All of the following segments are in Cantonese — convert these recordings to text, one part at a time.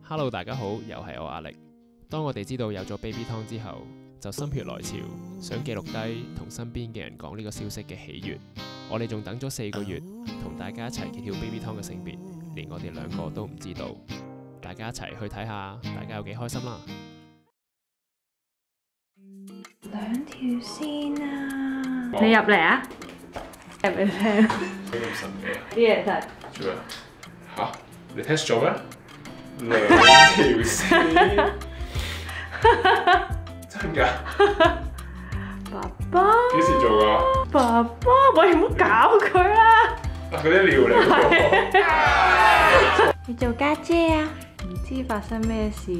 Hello， 大家好，又係我阿力。當我哋知道有咗 BabyTone 之後，就心血來潮，想記錄低同身邊嘅人講呢個消息嘅喜悅。我哋仲等咗4個月，同大家一齊揭曉 BabyTone 嘅性別，連我哋2個都唔知道。大家一齊去睇下，大家有幾開心啦 ！2條線啊！ 你入嚟啊！入嚟聽。 幾咁神奇啊！ 啲嘢真係。 做咩？嚇？你 test 咗咩？2條線。真㗎？ 爸爸。 幾時做㗎？ 爸爸，喂，唔好搞佢啦！ 啊，嗰啲料嚟㗎。 你做家姐啊？ 唔知發生咩事。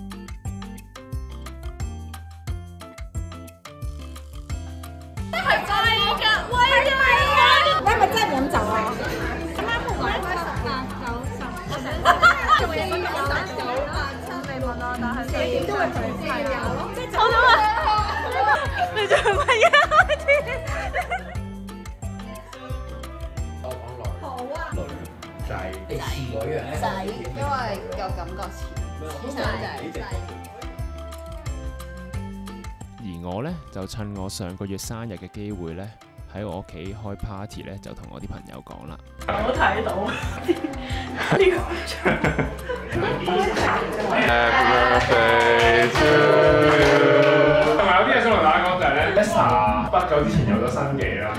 係真㗎，喂啊！你係咪真係飲酒啊？啱啱同我18、90，我想做嘢都講9、8、7，你問我，但係你點都會同知有咯。我想問，你做乜嘢？ 我講女。 好啊。 女仔，你似嗰樣仔，因為有感覺似仔。 而我呢，就趁我上個月生日嘅機會呢，喺我屋企開 party 呢，就同我啲朋友講啦。 我睇到呢個場。 Happy birthday to you。同埋有啲嘢想同大家講就係咧 ，Esther 不久之前有咗新記啦。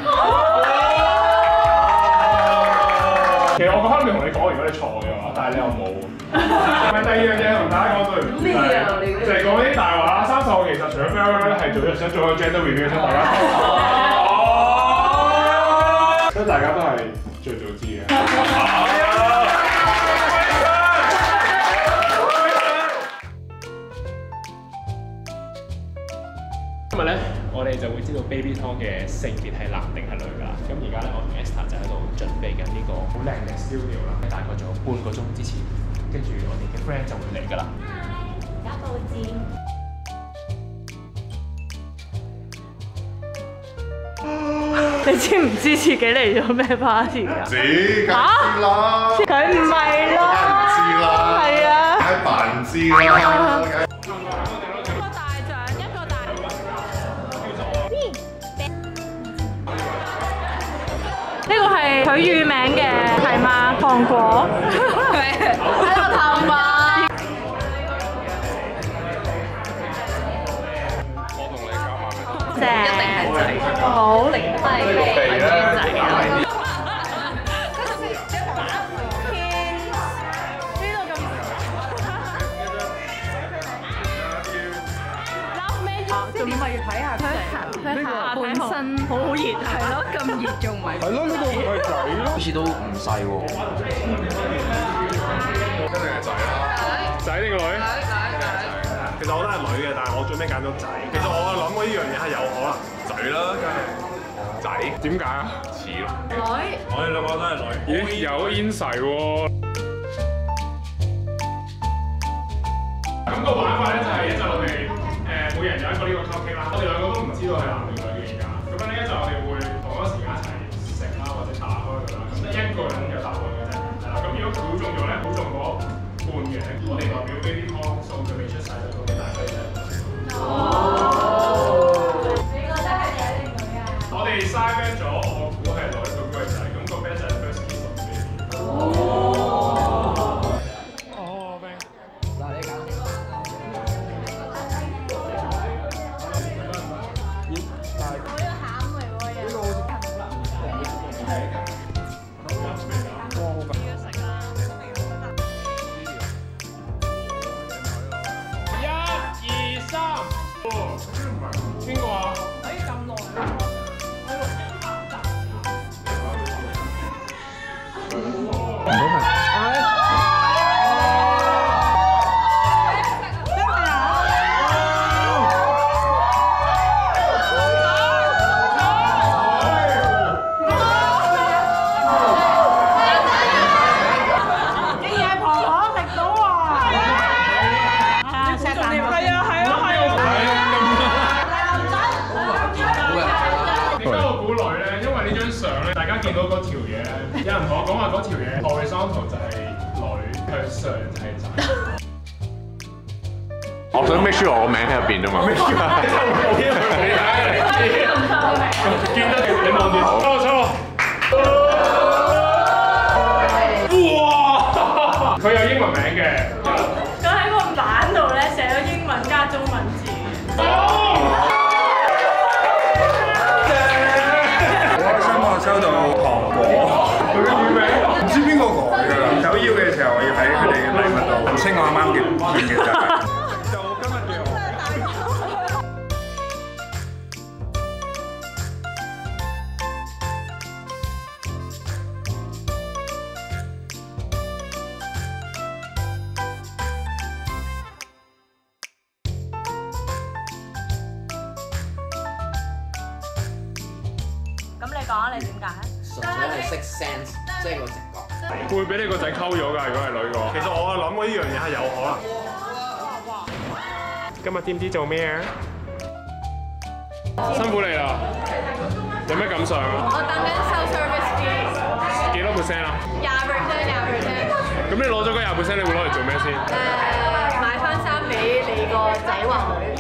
其實我個刻未同你講，如果你錯嘅話，但係你又冇。係咪第2樣嘢同大家講對唔住？就係講啲大話。30號其實除咗 Farewell 咧，係想做個 gender reveal 出大家。所以大家都係最早知嘅。 今日呢，我哋就會知道 BabyTone 嘅性別係男定係女㗎啦。咁而家呢，我同 Esther 就喺度準備緊呢個好靚嘅 studio 啦。大概仲有半個鐘之前，跟住我哋嘅 friend 就會嚟㗎啦。 而家報紙。 你知唔知自己嚟咗咩 party 啊？ 知，梗知啦。 佢唔係咯。 梗唔知啦。 係啊。 梗扮唔知啦。 呢個係佢乳名嘅，係嘛？糖果。喺度探嘛。 我同你搞埋咪。 正。一定係仔。好。一定係仔。仲咪要睇下佢下半身好熱，係咯，咁熱仲唔係？ 係咯，呢個係仔咯。好似都唔細喎。 一定係仔啦。仔定個女？其實我都係女嘅，但係我最尾揀咗仔。其實我諗過呢樣嘢係有可能仔啦，梗係仔。點解啊？似咯。 女。 我哋2個都係女。咦？有 inside 喎。咁個玩法咧就係一陣我哋每人有一個呢個 cupcake 啦。我哋2個都唔知道係男定女嘅而家。咁樣呢一陣我哋會同一時間一齊食啦，或者打開佢啦。咁得1個人有答案嘅啫。係啦。咁如果估中咗咧，估中嗰半嘅，我哋代表 BabyTone 送佢未出世就送俾大家啫。 你覺得係仔定女啊？ 我哋 side bet 咗，我估係女，佢估係仔。咁個 bet 就係 first kiss 送俾你。 嗱，你揀。 邊個啊？ 可以咁耐啊？ 見到嗰條嘢咧，有人同我講話嗰條嘢 horizontal 就係女，向上就係仔。 我想 make sure 我個名喺入邊啫嘛。 見得你望住，抽。哇！佢有英文名嘅。 佢喺個板度咧寫咗英文加中文字。 好開心啊！收到糖果，佢嘅乳名唔知邊個改㗎啦。首要嘅時候，我要喺佢哋嘅禮物度清我啱啱嘅見嘅就係。就今日嘅我。 咁你講啊，你點解？ 純粹係識 sense，即係個直覺。 會俾你個仔溝咗㗎，如果係女個。其實我諗過呢樣嘢係有可能。今日知唔知做咩啊？辛苦你啦，有咩感想啊？ 我等緊收 service fee。 幾多 percent 啊 20%。 咁你攞咗嗰20%，你會攞嚟做咩先？ 買翻衫俾你個仔或女。